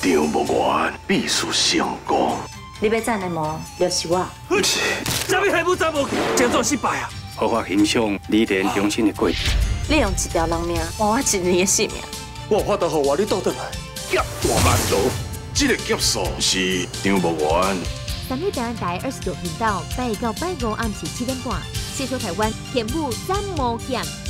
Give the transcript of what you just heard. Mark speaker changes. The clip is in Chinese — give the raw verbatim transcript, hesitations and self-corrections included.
Speaker 1: 张无完，必须成功。
Speaker 2: 你要赞的吗？就是我。
Speaker 1: 不是，
Speaker 3: 啥物还不知无，真做失败啊！
Speaker 4: 合法欣赏李莲重新的过程。
Speaker 2: 你用一条人命换我一年的性命。
Speaker 3: 我有法度互我你倒转来。
Speaker 1: 劫大万族，这个劫数是张无完。
Speaker 5: 三立台台二十九频道，拜一到拜五暗时七点半，接收台湾天幕三毛剑。